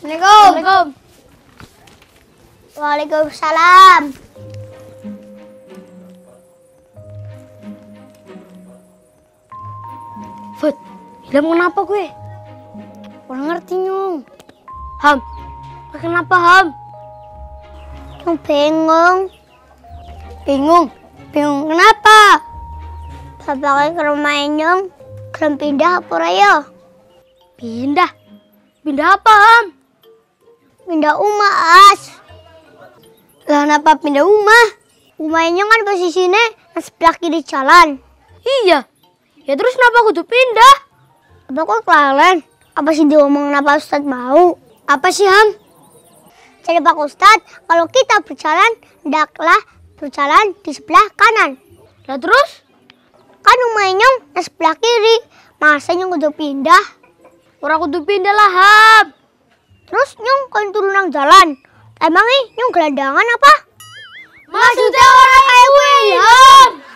Assalamualaikum. Waalaikumsalam. Fut, hilang kenapa gue? Kurang ngerti, Nyung. Ham, kenapa Ham? Nyung bingung. Bingung kenapa? Bapak ke rumah Nyung, belum pindah apa ya? Pindah apa Ham? Pindah rumah, As. Lah kenapa pindah rumah? Rumah Nyung kan posisinya sebelah kiri jalan. Iya. Ya terus kenapa aku tuh pindah? Apa kok kelalen? Apa sih diomong kenapa Ustadz mau? Apa sih Ham? Jadi Pak Ustadz, kalau kita berjalan, hendaklah berjalan di sebelah kanan. Lah terus? Kan rumah Nyung sebelah kiri. Masa Nyung kudu pindah? Orang kudu pindah lah Ham. Terus Nyung kan turun nang jalan. Emangnya Nyung gelandangan apa? Maksudnya orang kayak gue Ham.